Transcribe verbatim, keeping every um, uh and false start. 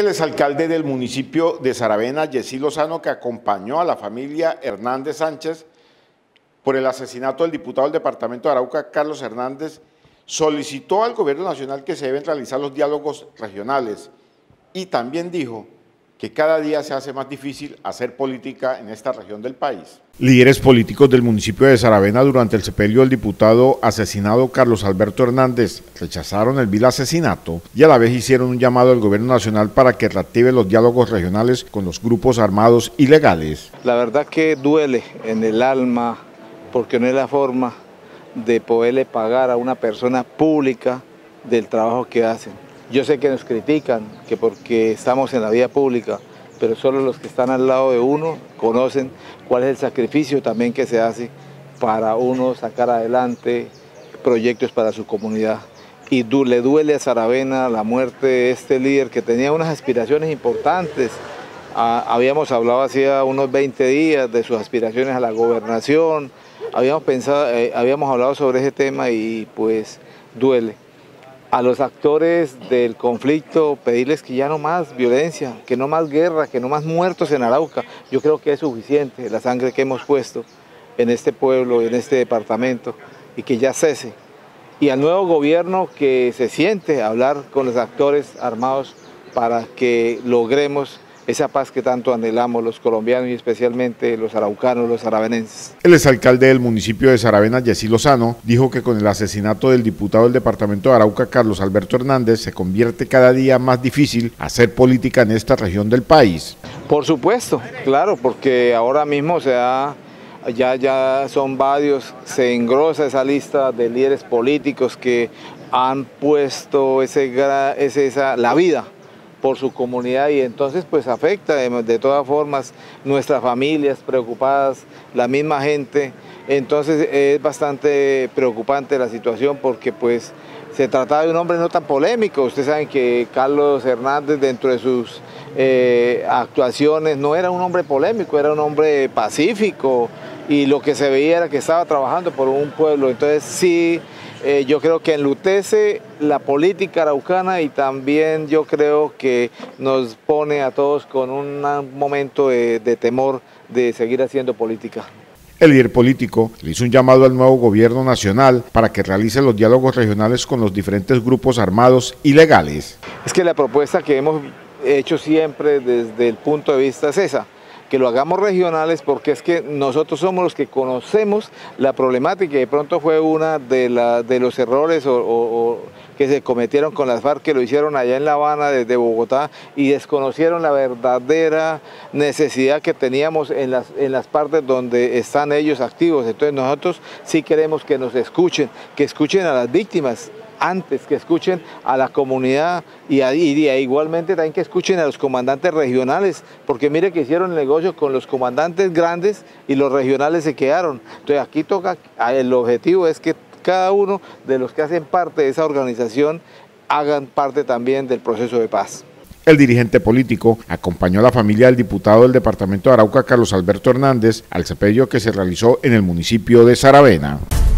El exalcalde del municipio de Saravena, Yesí Lozano, que acompañó a la familia Hernández Sánchez por el asesinato del diputado del departamento de Arauca, Carlos Hernández, solicitó al gobierno nacional que se deben realizar los diálogos regionales y también dijo que cada día se hace más difícil hacer política en esta región del país. Líderes políticos del municipio de Saravena durante el sepelio del diputado asesinado Carlos Alberto Hernández rechazaron el vil asesinato y a la vez hicieron un llamado al gobierno nacional para que reactive los diálogos regionales con los grupos armados ilegales. La verdad que duele en el alma porque no es la forma de poderle pagar a una persona pública del trabajo que hacen. Yo sé que nos critican, que porque estamos en la vía pública, pero solo los que están al lado de uno conocen cuál es el sacrificio también que se hace para uno sacar adelante proyectos para su comunidad. Y du le duele a Saravena la muerte de este líder que tenía unas aspiraciones importantes. Ah, habíamos hablado hacía unos veinte días de sus aspiraciones a la gobernación, habíamos, pensado, eh, habíamos hablado sobre ese tema y pues duele. A los actores del conflicto pedirles que ya no más violencia, que no más guerra, que no más muertos en Arauca. Yo creo que es suficiente la sangre que hemos puesto en este pueblo, en este departamento, y que ya cese. Y al nuevo gobierno que se siente a hablar con los actores armados para que logremos esa paz que tanto anhelamos los colombianos y especialmente los araucanos, los saravenenses. El exalcalde del municipio de Saravena, Yesí Lozano, dijo que con el asesinato del diputado del departamento de Arauca, Carlos Alberto Hernández, se convierte cada día más difícil hacer política en esta región del país. Por supuesto, claro, porque ahora mismo se ha, ya, ya son varios, se engrosa esa lista de líderes políticos que han puesto ese, ese, esa, la vida por su comunidad y entonces pues afecta de, de todas formas nuestras familias preocupadas, la misma gente, entonces es bastante preocupante la situación porque pues se trataba de un hombre no tan polémico. Ustedes saben que Carlos Hernández dentro de sus eh, actuaciones no era un hombre polémico, era un hombre pacífico y lo que se veía era que estaba trabajando por un pueblo, entonces sí. Eh, yo creo que enlutece la política araucana y también yo creo que nos pone a todos con un momento de, de temor de seguir haciendo política. El líder político le hizo un llamado al nuevo gobierno nacional para que realice los diálogos regionales con los diferentes grupos armados ilegales. Es que la propuesta que hemos hecho siempre desde el punto de vista es esa, que lo hagamos regionales porque es que nosotros somos los que conocemos la problemática y de pronto fue una de, la, de los errores o, o, o que se cometieron con las FARC que lo hicieron allá en La Habana desde Bogotá y desconocieron la verdadera necesidad que teníamos en las, en las partes donde están ellos activos. Entonces nosotros sí queremos que nos escuchen, que escuchen a las víctimas, antes que escuchen a la comunidad y, a, y a, igualmente también que escuchen a los comandantes regionales, porque mire que hicieron el negocio con los comandantes grandes y los regionales se quedaron. Entonces aquí toca, el objetivo es que cada uno de los que hacen parte de esa organización hagan parte también del proceso de paz. El dirigente político acompañó a la familia del diputado del departamento de Arauca, Carlos Alberto Hernández, al sepelio que se realizó en el municipio de Saravena.